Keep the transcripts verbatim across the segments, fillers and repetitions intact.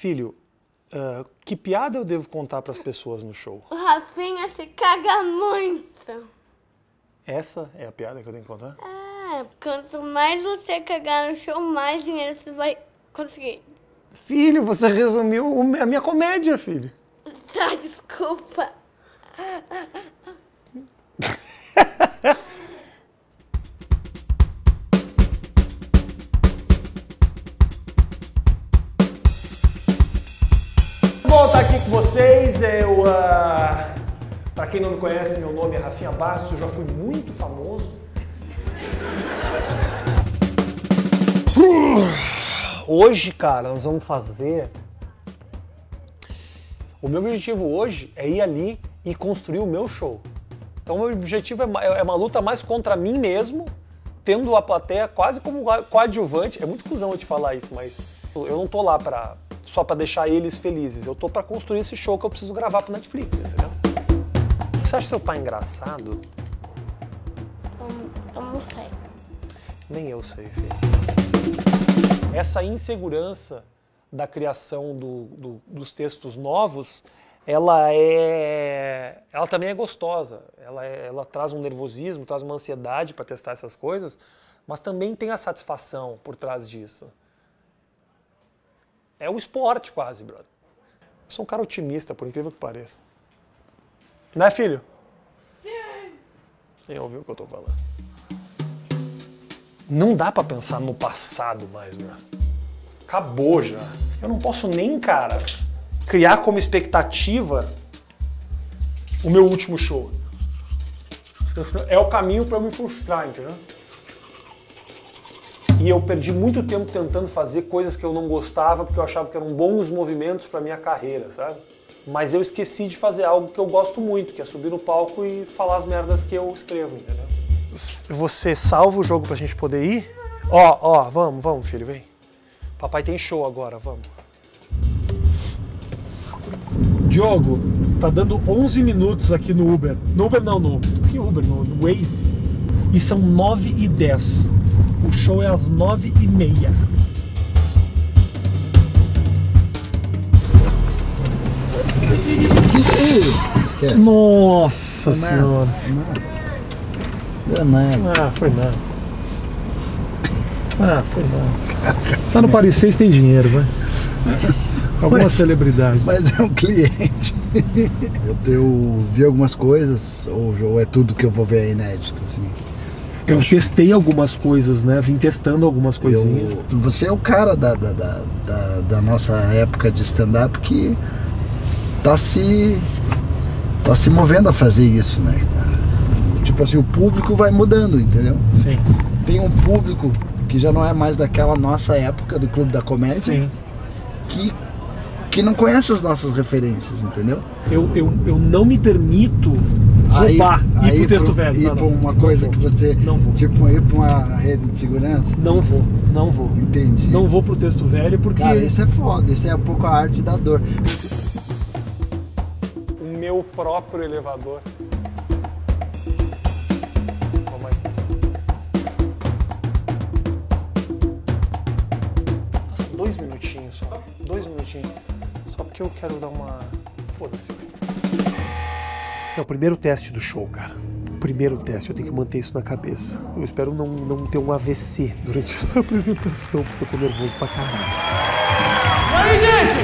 Filho, uh, que piada eu devo contar para as pessoas no show? O Rafinha se caga muito. Essa é a piada que eu tenho que contar? É, quanto mais você cagar no show, mais dinheiro você vai conseguir. Filho, você resumiu a minha comédia, filho. Tá, desculpa. Bom, tá aqui com vocês. Eu, uh, para quem não me conhece, meu nome é Rafinha Bastos, eu já fui muito famoso. Hoje, cara, nós vamos fazer... O meu objetivo hoje é ir ali e construir o meu show. Então, o meu objetivo é, é uma luta mais contra mim mesmo, tendo a plateia quase como coadjuvante. É muito cuzão eu te falar isso, mas eu não tô lá pra, só pra deixar eles felizes. Eu tô pra construir esse show que eu preciso gravar pro Netflix, entendeu? Você acha seu pai engraçado? Eu, eu não sei. Nem eu sei, filho. Essa insegurança da criação do, do, dos textos novos, ela é, ela também é gostosa. Ela, é, ela traz um nervosismo, traz uma ansiedade para testar essas coisas, mas também tem a satisfação por trás disso. É o esporte quase, brother. Eu sou um cara otimista, por incrível que pareça. Né, filho? Quem ouviu o que eu tô falando? Não dá pra pensar no passado mais, meu. Acabou já. Eu não posso nem, cara, criar como expectativa o meu último show. É o caminho pra eu me frustrar, entendeu? E eu perdi muito tempo tentando fazer coisas que eu não gostava porque eu achava que eram bons movimentos pra minha carreira, sabe? Mas eu esqueci de fazer algo que eu gosto muito, que é subir no palco e falar as merdas que eu escrevo, entendeu? Você salva o jogo pra gente poder ir? Ó, ó, vamos, vamos, filho, vem. Papai tem show agora, vamos. Diogo, tá dando onze minutos aqui no Uber. No Uber não, no... Que Uber? No, no Waze. E são nove e dez. O show é às nove e meia. Esquece. Nossa Não, senhora. Não, não. Ah, foi nada. Ah, foi nada. Tá no Paris seis, tem dinheiro, vai. Alguma mas, celebridade. Mas é um cliente. Eu, eu vi algumas coisas, ou, ou é tudo que eu vou ver inédito, assim. Eu, eu testei algumas coisas, né? Vim testando algumas coisinhas. Eu, você é o cara da, da, da, da, da nossa época de stand-up que tá se, tá se movendo a fazer isso, né, cara? Tipo assim, o público vai mudando, entendeu? Sim. Tem um público que já não é mais daquela nossa época do Clube da Comédia. Sim. Que, que não conhece as nossas referências, entendeu? Eu, eu, eu não me permito roubar, aí, ir aí pro texto pro, velho. Ir não, pra não, uma coisa que você... Não vou. Tipo, ir pra uma rede de segurança? Não vou, não vou. Entendi. Não vou pro texto velho porque... Cara, isso é foda, isso é um pouco a arte da dor. O meu próprio elevador. Vamos aí. Nossa, dois minutinhos só. Dois minutinhos. Só porque eu quero dar uma... Foda-se. É o primeiro teste do show, cara. O primeiro teste, eu tenho que manter isso na cabeça. Eu espero não, não ter um A V C durante essa apresentação, porque eu tô nervoso pra caralho. E aí, gente?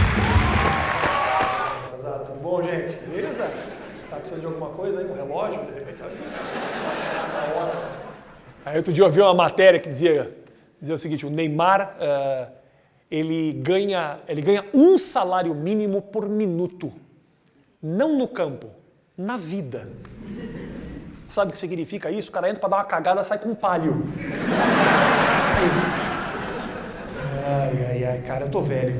Tudo bom, gente? Beleza? Tá precisando de alguma coisa aí? Um relógio? De repente, só a hora. Aí outro dia eu vi uma matéria que dizia, dizia o seguinte, o Neymar, uh, ele, ganha, ele ganha um salário mínimo por minuto. Não no campo, na vida. Sabe o que significa isso? O cara entra pra dar uma cagada e sai com um palio. É isso. Ai, ai, ai, cara, eu tô velho.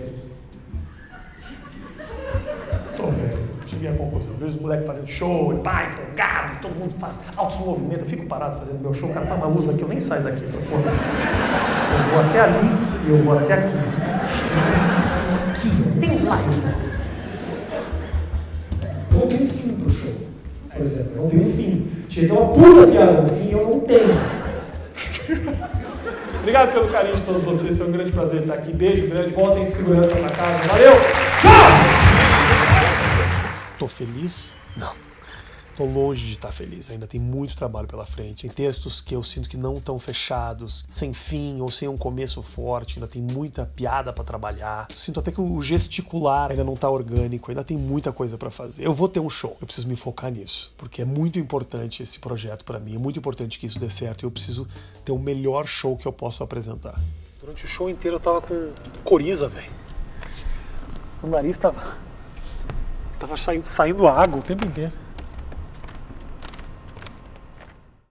Tô velho. Cheguei à conclusão. Eu vejo os moleques fazendo show, e pá, empolgado, todo mundo faz altos movimentos. Eu fico parado fazendo meu show, o cara tá uma luz aqui, eu nem saio daqui. Eu, eu vou até ali e eu vou até aqui. Aqui, tem live. Não tem fim pro show, por exemplo, não tem fim. Chega uma puta piada no fim, eu não tenho. Liga Obrigado pelo carinho de todos vocês. Foi um grande prazer estar aqui. Beijo grande. Voltem de segurança pra casa. Valeu! Tchau! Tô feliz? Não. Tô longe de estar feliz, ainda tem muito trabalho pela frente. Em textos que eu sinto que não estão fechados, sem fim ou sem um começo forte, ainda tem muita piada para trabalhar. Sinto até que o gesticular ainda não tá orgânico, ainda tem muita coisa para fazer. Eu vou ter um show, eu preciso me focar nisso, porque é muito importante esse projeto para mim, é muito importante que isso dê certo e eu preciso ter o melhor show que eu posso apresentar. Durante o show inteiro eu tava com coriza, velho. O nariz tava, tava saindo, saindo água o tempo inteiro.